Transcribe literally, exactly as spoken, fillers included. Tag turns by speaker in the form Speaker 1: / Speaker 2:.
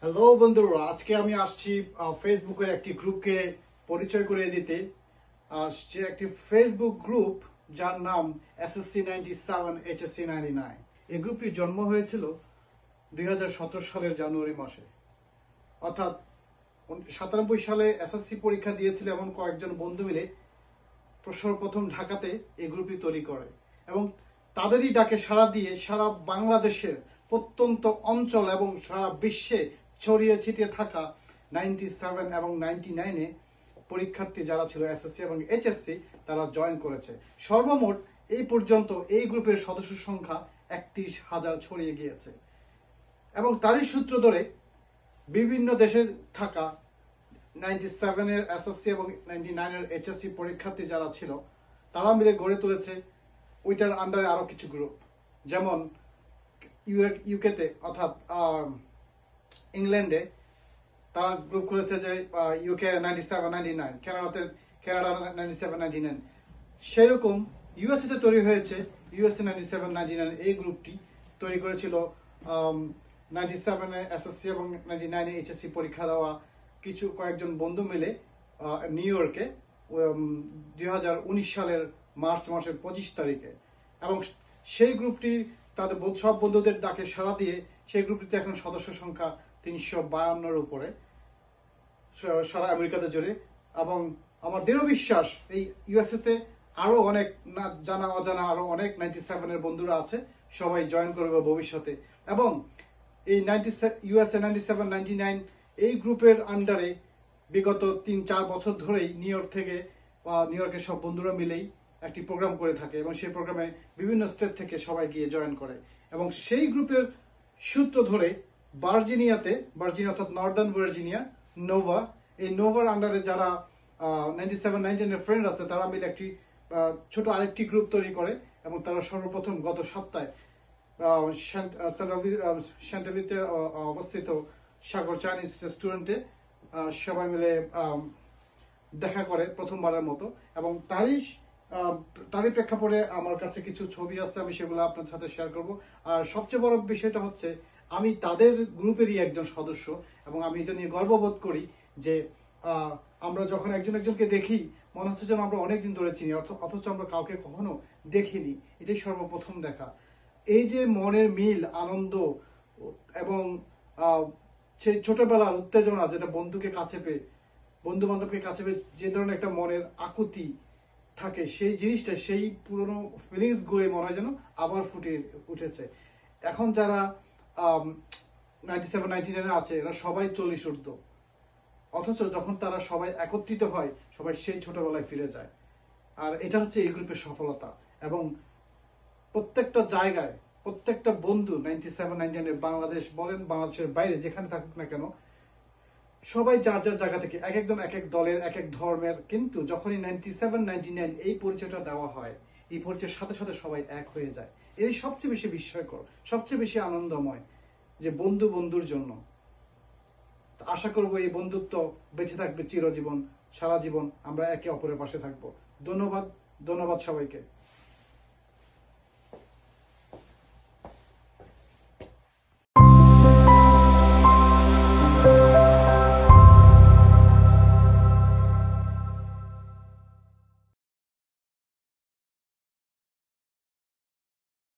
Speaker 1: Hello বন্ধুরা, আজকে আমি আসছি ফেসবুকের একটি গ্রুপকে পরিচয় করিয়ে দিতে। আসছে একটি ফেসবুক গ্রুপ যার নাম SSC ninety seven HSC ninety nine. এই গ্রুপটির জন্ম হয়েছিল দুই হাজার সতেরো সালের জানুয়ারি মাসে, অর্থাৎ সাতানব্বই সালে এসএসসি পরীক্ষা দিয়েছিল এমন কয়েকজন বন্ধু মিলে সর্বপ্রথম ঢাকাতে এই গ্রুপটি তৈরি করে এবং তাদেরই ডাকে সাড়া দিয়ে সারা বাংলাদেশের প্রত্যন্ত অঞ্চল এবং সারা বিশ্বে ছড়িয়ে ছিটিয়ে থাকা নাইনটি সেভেন এবং নাইনটি নাইনে পরীক্ষার্থী যারা ছিল এসএসসি এবং এইচএসসি তারা জয়েন করেছে। সর্বমোট এই পর্যন্ত এই গ্রুপের সদস্য সংখ্যা একত্রিশ হাজার ছড়িয়ে গিয়েছে এবং তারই সূত্র ধরে বিভিন্ন দেশে থাকা নাইনটি সেভেনের এসএসসি এবং নাইনটি নাইনের এইচএসসি পরীক্ষার্থী যারা ছিল তারা মিলে গড়ে তুলেছে ওইটার আন্ডারে আরো কিছু গ্রুপ, যেমন ইউকেতে অর্থাৎ ইংল্যান্ডে তারা গ্রুপ খুলেছে যে UK ninety seven ninety nine, কানাডাতে Canada ninety seven ninety nine. সেরকম ইউএসএ তে তৈরি হয়েছে USA ninety seven ninety nine. এই গ্রুপটি তৈরি করেছিল নাইনটি সেভেনে এসএসসি এবং নাইনটি নাইনে এইচএসসি পরীক্ষা দেওয়া কিছু কয়েকজন বন্ধু মিলে নিউ ইয়র্কে দুই হাজার উনিশ সালের মার্চ মাসের পঁচিশ তারিখে। এবং সেই গ্রুপটি তাদের সব বন্ধুদের ডাকে সাড়া দিয়ে সেই গ্রুপটিতে এখন সদস্য সংখ্যা তিনশো বায়ান্নর উপরে সারা আমেরিকাতে জুড়ে। এবং আমার দৃঢ় বিশ্বাস এই ইউএসএ তে আরো অনেক না জানা অজানা আরো অনেক নাইনটি সেভেনের বন্ধুরা আছে, সবাই জয়েন করবে ভবিষ্যতে। এবং এই ninety USA ninety seven ninety nine এই গ্রুপের আন্ডারে বিগত তিন চার বছর ধরেই নিউ ইয়র্ক থেকে বা নিউ ইয়র্কের সব বন্ধুরা মিলেই একটি প্রোগ্রাম করে থাকে এবং সেই প্রোগ্রামে বিভিন্ন স্টেট থেকে সবাই গিয়ে জয়েন করে। এবং সেই গ্রুপের সূত্র ধরে ভার্জিনিয়াতে, ভার্জিনিয়া অর্থাৎ নর্দার্ন ভার্জিনিয়া, নোভা, এই নোভার আন্ডারে যারা নাইনটি সেভেন নাইনটি নাইনের ফ্রেন্ড আছে তারা মিলে একটি ছোট আরেকটি গ্রুপ তৈরি করে এবং তারা সর্বপ্রথম গত সপ্তাহে শ্যান্টালিতে অবস্থিত সাগর চাইনিজ রেস্টুরেন্টে সবাই মিলে দেখা করে প্রথমবারের মতো। এবং তারই তারই প্রেক্ষাপটে আমার কাছে কিছু ছবি আছে, আমি সেগুলো আপনার সাথে শেয়ার করব। আর সবচেয়ে বড় বিষয়টা হচ্ছে আমি তাদের গ্রুপেরই একজন সদস্য এবং আমি এটা নিয়ে গর্ববোধ করি যে আমরা যখন একজন একজনকে দেখি মনে হচ্ছে যেন আমরা অনেকদিন ধরে চিনি, অথচ আমরা কাউকে কখনো দেখিনি, এটাই সর্বপ্রথম দেখা। এই যে মনের মিল, আনন্দ এবং সেই ছোটবেলার উত্তেজনা, যেটা বন্ধুকে কাছে পেয়ে বন্ধু বান্ধবকে কাছে পেয়ে যে ধরনের একটা মনের আকুতি থাকে, সেই জিনিসটা সেই পুরনো ফিলিংস গুলো মনে হয় যেন আবার ফুটে উঠেছে। এখন যারা নাইনটি সেভেন নাইনটি নাইনে আছে এরা সবাই চল্লিশ ঊর্ধ্ব, অথচ যখন তারা সবাই একত্রিত হয় সবাই সেই ছোটবেলায় ফিরে যায়। আর এটা হচ্ছে এই গ্রুপের সফলতা। এবং প্রত্যেকটা জায়গায় প্রত্যেকটা বন্ধু নাইনটি সেভেন নাইনটি নাইনের বাংলাদেশ বলেন বাংলাদেশের বাইরে যেখানে থাকুক না কেন সবাই যার যার জায়গা থেকে এক একজন এক এক দলের এক এক ধর্মের, কিন্তু যখনই নাইনটি সেভেন নাইনটি নাইন এই পরিচয়টা দেওয়া হয় এই পরিচয়ের সাথে সাথে সবাই এক হয়ে যায়। এই সবচেয়ে বেশি বিস্ময়কর, সবচেয়ে বেশি আনন্দময় যে বন্ধু বন্ধুর জন্য। আশা করব এই বন্ধুত্ব বেঁচে থাকবে চিরজীবন, সারা জীবন আমরা একে অপরের পাশে থাকবো। ধন্যবাদ, ধন্যবাদ সবাইকে।